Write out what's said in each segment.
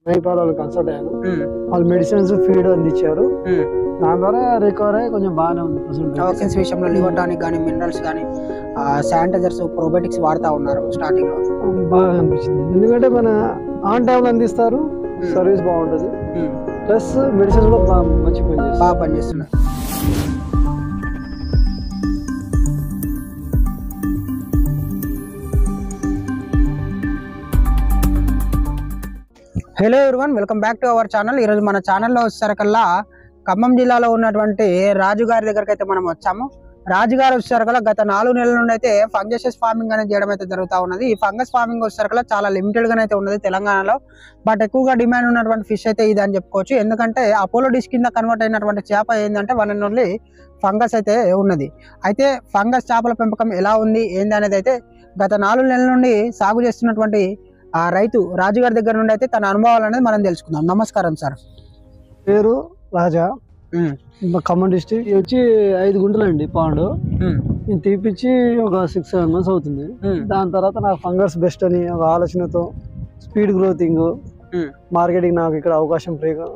మైపాల్ వాళ్ళు కన్సల్ట్ అయ్యాను. వాళ్ళు మెడిసిన్స్ ఫీడ్ అందించారు. దాని ద్వారా రికవర్ అయ్యి కొంచెం బాగానే ఉంది. టాక్సిన్స్ విషయంలో లివర్ టానిక్ కానీ మినరల్స్ కానీ శానిటైజర్స్ ప్రోబయోటిక్స్ వాడుతూ ఉన్నారు స్టార్టింగ్ లో. బాగా అనిపించింది, ఎందుకంటే మన ఆన్ టైంలో అందిస్తారు, సర్వీస్ బాగుంటుంది, ప్లస్ మెడిసిన్స్ కూడా మంచి బాగా పనిచేస్తున్నారు. Hello everyone, welcome back to our channel. ఈరోజు మన ఛానల్లో వచ్చేసరికల్లా ఖమ్మం జిల్లాలో ఉన్నటువంటి రాజుగారి దగ్గరికి అయితే మనం వచ్చాము. రాజుగారు వచ్చేసరికల్లా గత 4 నెలల నుండి అయితే ఫంగస్ ఫార్మింగ్ అనేది చేయడం అయితే జరుగుతూ ఉన్నది. ఈ ఫంగస్ ఫార్మింగ్ వచ్చేసరికల్లా చాలా లిమిటెడ్ గానే అయితే ఉన్నది తెలంగాణలో. బట్ ఎక్కువగా డిమాండ్ ఉన్నటువంటి ఫిష్ అయితే ఇది అని చెప్పుకోవచ్చు. ఎందుకంటే అపోలో డిష్ కింద కన్వర్ట్ అయినటువంటి చేప ఏంటంటే వన్ అండ్ ఓన్లీ ఫంగస్ అయితే ఉన్నది. అయితే ఫంగస్ చేపల పెంపకం ఎలా ఉంది ఏంది అనేది అయితే గత 4 నెలల నుండి సాగు చేస్తున్నటువంటి ఆ రైతు రాజుగారి దగ్గర నుండి అయితే తన అనుభవాలు అనేది మనం తెలుసుకుందాం. నమస్కారం సార్. పేరు రాజా, ఖమ్మం డిస్ట్రిక్ట్. వచ్చి 5 గుంటలు అండి పాండు. నేను తీపిచ్చి ఒక 6-7 months అవుతుంది. దాని తర్వాత నాకు ఫంగస్ బెస్ట్ అని ఒక ఆలోచనతో స్పీడ్ గ్రోతింగ్, మార్కెటింగ్ నాకు ఇక్కడ అవకాశం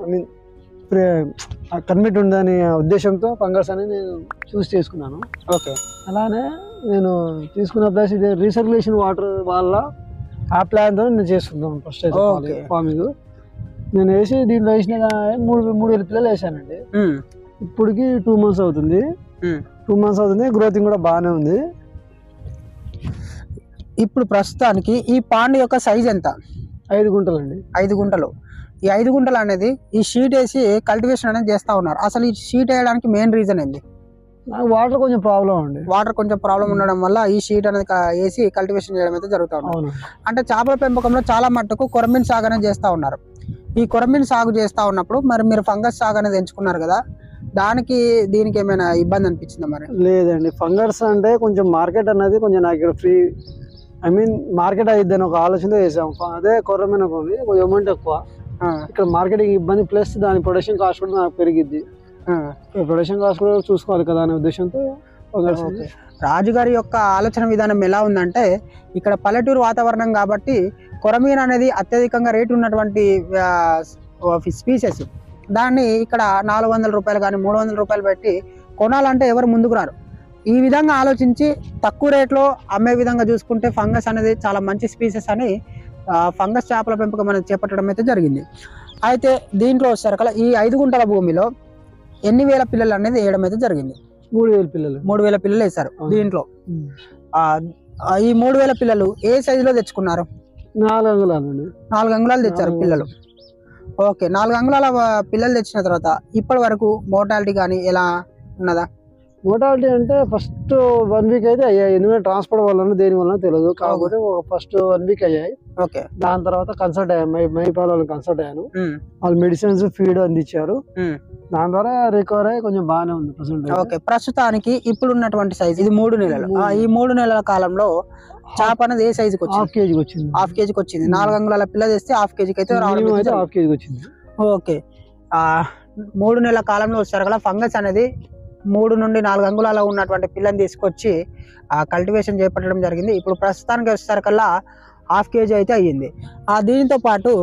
కన్మిట్ ఉందని ఉద్దేశంతో ఫంగస్ అని నేను చూస్ చేసుకున్నాను. ఓకే, అలానే నేను తీసుకున్న ప్లేస్ ఇది రీసర్క్యులేషన్ వాటర్ వల్ల ఆ ప్లాన్ తో నేను చేస్తున్నాను. ఫస్ట్ అయితే ఫార్మింగ్ నేను వేసి దీంట్లో వేసిన 3,000 పిల్లలు వేసానండి. ఇప్పటికి 2 months అవుతుంది. 2 months అవుతుంది. గ్రోతింగ్ కూడా బాగానే ఉంది. ఇప్పుడు ప్రస్తుతానికి ఈ పాండ్ యొక్క సైజ్ ఎంత? 5 గుంటలు అండి. 5 గుంటలు. ఈ 5 గుంటలు అనేది ఈ షీట్ వేసి కల్టివేషన్ అనేది చేస్తా ఉన్నారు. అసలు ఈ షీట్ వేయడానికి మెయిన్ రీజన్ ఏంది? నాకు వాటర్ కొంచెం ప్రాబ్లం అండి. వాటర్ కొంచెం ప్రాబ్లం ఉండడం వల్ల ఈ షీట్ అనేది వేసి కల్టివేషన్ చేయడం అయితే జరుగుతూ ఉంది. అంటే చేపల పెంపకంలో చాలా మట్టుకు కొరమీన్ సాగు అనేది చేస్తూ ఉన్నారు. ఈ కొరమీన్ సాగు చేస్తూ ఉన్నప్పుడు మరి మీరు ఫంగస్ సాగు అనేది ఎంచుకున్నారు కదా, దీనికి ఏమైనా ఇబ్బంది అనిపించిందా? మరి లేదండి, ఫంగస్ అంటే కొంచెం మార్కెట్ అనేది కొంచెం నాకు ఇక్కడ ఫ్రీ మార్కెట్ అయిద్దని ఒక ఆలోచనతో చేసాము. అదే కొరమీన్ కొంచెం అమౌంట్ ఎక్కువ, ఇక్కడ మార్కెటింగ్ ఇబ్బంది, ప్లస్ దాని ప్రొడక్షన్ కాస్ట్ కూడా నాకు పెరిగిద్ది. ప్రొడక్షన్ కాస్ట్ కూడా చూసుకోవాలి కదా అనే ఉద్దేశంతో. రాజుగారి యొక్క ఆలోచన విధానం ఎలా ఉందంటే, ఇక్కడ పల్లెటూరు వాతావరణం కాబట్టి కొరమీన్ అనేది అత్యధికంగా రేటు ఉన్నటువంటి స్పీసెస్. దాన్ని ఇక్కడ 400 రూపాయలు కానీ 300 రూపాయలు పెట్టి కొనాలంటే ఎవరు ముందుకు రారు. ఈ విధంగా ఆలోచించి తక్కువ రేట్లో అమ్మే విధంగా చూసుకుంటే ఫంగస్ అనేది చాలా మంచి స్పీసెస్ అని ఫంగస్ చేపల పెంపకం అనేది చేపట్టడం అయితే జరిగింది. అయితే దీంట్లో వచ్చేసరికల్లా ఈ 5 గుంటల భూమిలో ఎన్ని వేల పిల్లలు అనేది వేయడం అయితే జరిగింది? 3,000 పిల్లలు. 3,000 పిల్లలు వేశారు. దీంట్లో ఈ 3,000 పిల్లలు ఏ సైజులో తెచ్చుకున్నారు? 4 అంగుళాలు. 4 అంగుళాలు తెచ్చారు పిల్లలు. ఓకే, 4 అంగుళాల పిల్లలు తెచ్చిన తర్వాత ఇప్పటి వరకు మోర్టాలిటీ కానీ ఎలా ఉన్నదా? మోర్టాలిటీ అంటే ఫస్ట్ 1 వీక్ అయితే అయ్యాయి. ఎందుకంటే ట్రాన్స్పోర్ట్ వల్ల దేని వల్ల తెలియదు, కాకపోతే ఫస్ట్ 1 వీక్ అయ్యాయి. ఓకే, దాని తర్వాత కన్సల్ట్ అయ్యాను, మైపాల్ వాళ్ళు కన్సల్ట్ అయ్యాను. వాళ్ళు మెడిసిన్స్ ఫీడ్ అందించారు. దాని ద్వారా రికవర్ అయ్యి కొంచెం బాగానే ఉంది ప్రెసెంట్. ఓకే, ప్రస్తుతానికి ఇప్పుడు ఉన్నటువంటి సైజ్ ఇది 3 నెలలు. ఈ 3 నెలల కాలంలో చేప అనేది ఏ సైజుకి వచ్చింది? 1/2 kg వచ్చింది. 1/2 kg వచ్చింది. 4 అంగుళాల పిల్ల చేస్తే 1/2 kg అయితే 1/2 kg వచ్చింది. ఓకే, 3 నెలల కాలంలో వచ్చారు కదా ఫంగస్ అనేది 3 నుండి 4 అంగుళాల ఉన్నటువంటి పిల్లని తీసుకొచ్చి కల్టివేషన్ చేపట్టడం జరిగింది. ఇప్పుడు ప్రస్తుతానికి వచ్చేసరికల్లా 1/2 kg అయితే అయ్యింది. దీనితో పాటు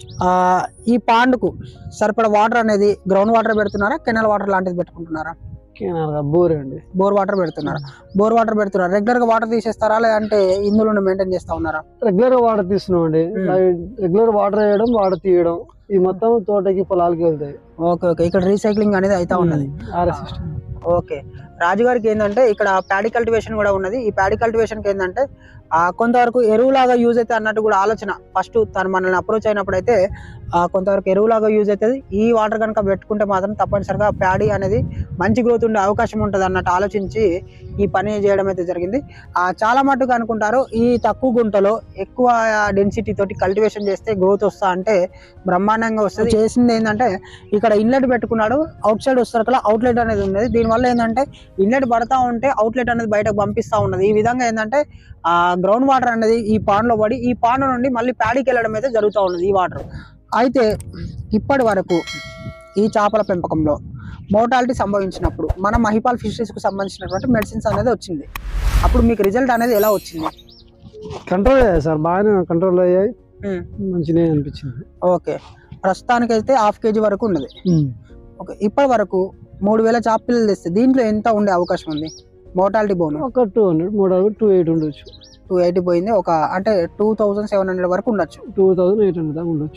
ఈ పాండ్కు సరిపడా వాటర్ అనేది గ్రౌండ్ వాటర్ పెడుతున్నారా, కెనాల్ వాటర్ లాంటిది పెట్టుకుంటున్నారా? బోర్ అండి. బోర్ వాటర్ పెడుతున్నారా? బోర్ వాటర్ పెడుతున్నారు. రెగ్యులర్ గా వాటర్ తీసేస్తారా లేదంటే ఇందులో మెయింటైన్ చేస్తా ఉన్నారా? రెగ్యులర్ గా వాటర్ తీస్తున్నాం అండి. రెగ్యులర్ వాటర్ వేయడం, వాటర్ తీయడం, ఈ మొత్తం తోటకి పొలాలకి వెళ్తాయి. ఓకే ఓకే, ఇక్కడ రీసైక్లింగ్ అనేది అయితే ఉన్నది. ఓకే, రాజుగారికి ఏంటంటే ఇక్కడ ప్యాడీ కల్టివేషన్ కూడా ఉన్నది. ఈ ప్యాడీ కల్టివేషన్ కి ఏంటంటే కొంతవరకు ఎరువులాగా యూజ్ అయితే అన్నట్టు కూడా ఆలోచన. ఫస్ట్ తను మనల్ని అప్రోచ్ అయినప్పుడు అయితే కొంతవరకు ఎరువులాగా యూజ్ అవుతుంది. ఈ వాటర్ కనుక పెట్టుకుంటే మాత్రం తప్పనిసరిగా ప్యాడీ అనేది మంచి గ్రోత్ ఉండే అవకాశం ఉంటుంది అన్నట్టు ఆలోచించి ఈ పని చేయడం అయితే జరిగింది. చాలా మట్టుకు అనుకుంటారు ఈ తక్కువ గుంటలో ఎక్కువ డెన్సిటీ తోటి కల్టివేషన్ చేస్తే గ్రోత్ వస్తా అంటే బ్రహ్మాండంగా వస్తుంది. చేసింది ఏంటంటే ఇక్కడ ఇన్లెట్ పెట్టుకున్నాడు, అవుట్ సైడ్ వస్తారు కదా అవుట్లెట్ అనేది ఉన్నది. దీనివల్ల ఏంటంటే ఇన్లెట్ పడతా ఉంటే అవుట్లెట్ అనేది బయటకు పంపిస్తూ ఉన్నది. ఈ విధంగా ఏంటంటే గ్రౌండ్ వాటర్ అనేది ఈ పాండ్ లో పడి ఈ పాండ్ నుండి మళ్ళీ ప్యాడీకి వెళ్ళడం అయితే జరుగుతూ ఉన్నది ఈ వాటర్. అయితే ఇప్పటి వరకు ఈ చేపల పెంపకంలో మోర్టాలిటీ సంభవించినప్పుడు మన మహిపాల్ ఫిషరీస్ కు సంబంధించినటువంటి మెడిసిన్స్ అనేది వచ్చింది. అప్పుడు మీకు రిజల్ట్ అనేది ఎలా వచ్చింది? కంట్రోల్ అయ్యాయి సార్, బాగానే కంట్రోల్ అయ్యాయి, మంచిగా అనిపించింది. ఓకే, ప్రస్తుతానికైతే 1/2 kg వరకు ఉన్నది. ఓకే, ఇప్పటి వరకు 3000 చేప పిల్లలు తెస్తే దీంట్లో ఎంత ఉండే అవకాశం ఉంది? మోర్టాలిటీ బోన్ ఒక 200 280 ఉండొచ్చు. 280 పోయింది. ఒక అంటే 2700 వరకు ఉండొచ్చు. 2800 దాకా ఉండొచ్చు.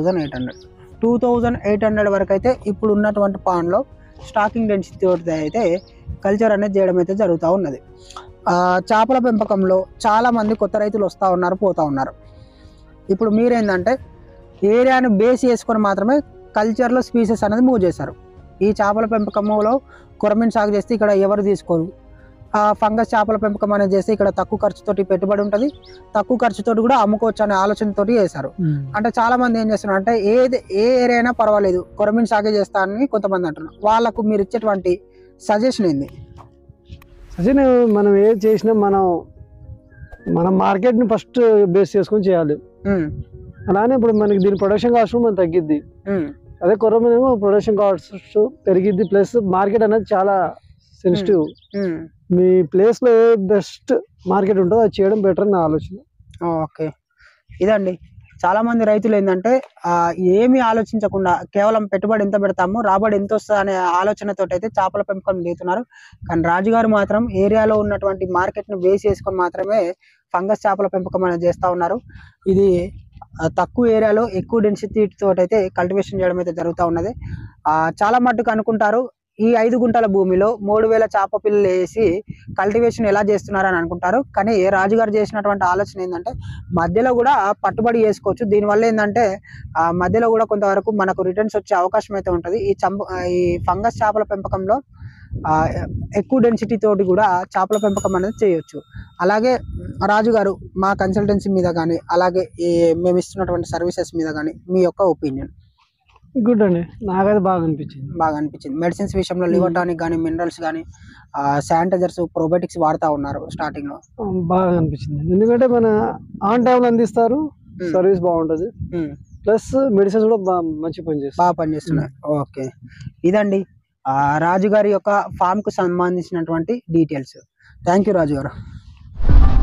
2800 వరకు అయితే ఇప్పుడు ఉన్నటువంటి పాండ్లో స్టాకింగ్ డెన్సిటీ తోటి అయితే కల్చర్ అనేది చేయడం అయితే జరుగుతూ ఉన్నది. చేపల పెంపకంలో చాలా మంది కొత్త రైతులు వస్తూ ఉన్నారు, పోతూ ఉన్నారు. ఇప్పుడు మీరేంటంటే ఏరియాను బేస్ చేసుకొని మాత్రమే కల్చర్లో స్పీసెస్ అనేది మూవ్ చేశారు. ఈ చేపల పెంపకంలో కొరమీన్ సాగు చేస్తే ఇక్కడ ఎవరు తీసుకోరు. ఫంగస్ చేపల పెంపకం అనేది చేస్తే ఇక్కడ తక్కువ ఖర్చుతోటి పెట్టుబడి ఉంటుంది, తక్కువ ఖర్చుతోటి కూడా అమ్ముకోవచ్చు అనే ఆలోచనతోటి చేశారు. అంటే చాలా మంది ఏం చేస్తున్నారు అంటే ఏ ఏరియా అయినా పర్వాలేదు కొరమీన్ సాగే చేస్తా అని కొంతమంది అంటున్నారు. వాళ్ళకు మీరు ఇచ్చేటువంటి సజెషన్ ఏంది? సజెషన్ మనం ఏది చేసినా మనం మార్కెట్ని ఫస్ట్ బేస్ చేసుకొని చేయాలి. అలానే ఇప్పుడు మనకి దీని ప్రొడక్షన్ కాస్ట్ మనం తగ్గిద్ది. అదే కొరమీన్ ప్రొడక్షన్ కాస్ట్ పెరిగిద్ది, ప్లస్ మార్కెట్ అనేది చాలా సెన్సిటివ్. మీ ప్లేస్ లో ఏ బెస్ట్ మార్కెట్ ఉంటుందో అది చేయడం బెటర్ అని నా ఆలోచన. ఓకే, ఇదండి చాలా మంది రైతులు ఏంటంటే ఏమి ఆలోచించకుండా కేవలం పెట్టుబడి ఎంత పెడతాము రాబడి ఎంత వస్తుంది అనే ఆలోచనతో అయితే చేపల పెంపకం దిగుతున్నారు. కానీ రాజుగారు మాత్రం ఏరియాలో ఉన్నటువంటి మార్కెట్ ను బేస్ చేసుకొని మాత్రమే ఫంగస్ చేపల పెంపకం అనేది చేస్తూ ఉన్నారు. ఇది తక్కువ ఏరియాలో ఎక్కువ డెన్సిటీ తోటి అయితే కల్టివేషన్ చేయడం అయితే జరుగుతూ ఉన్నది. చాలా మట్టుకు అనుకుంటారు ఈ 5 గుంటల భూమిలో 3000 చేప పిల్లలు వేసి కల్టివేషన్ ఎలా చేస్తున్నారు అని అనుకుంటారు. కానీ రాజుగారు చేసినటువంటి ఆలోచన ఏంటంటే మధ్యలో కూడా పట్టుబడి చేసుకోవచ్చు. దీనివల్ల ఏంటంటే మధ్యలో కూడా కొంతవరకు మనకు రిటర్న్స్ వచ్చే అవకాశం అయితే ఉంటుంది. ఈ ఫంగస్ చేపల పెంపకంలో ఎక్కువ డెన్సిటీ తోటి కూడా చేపల పెంపకం అనేది చేయొచ్చు. అలాగే రాజుగారు మా కన్సల్టెన్సీ మీద కానీ అలాగే మేము ఇస్తున్నటువంటి సర్వీసెస్ మీద కానీ మీ యొక్క ఒపీనియన్? గుడ్ అండి, నాకైతే బాగా అనిపించింది. మెడిసిన్స్ విషయంలో లివర్ టానిక్ కానీ మినరల్స్ కానీ శానిటైజర్స్ ప్రోబయోటిక్స్ వాడుతూ ఉన్నారు స్టార్టింగ్ లో, బాగా అనిపించింది. ఎందుకంటే మన ఆన్ టైం అందిస్తారు, సర్వీస్ బాగుంటది, ప్లస్ మెడిసిన్స్ కూడా మంచి బాగా పనిచేస్తున్నాయి. ఓకే, ఇదండి రాజుగారి యొక్క ఫామ్ కు సంబంధించినటువంటి డీటెయిల్స్. థ్యాంక్ యూ రాజు గారు.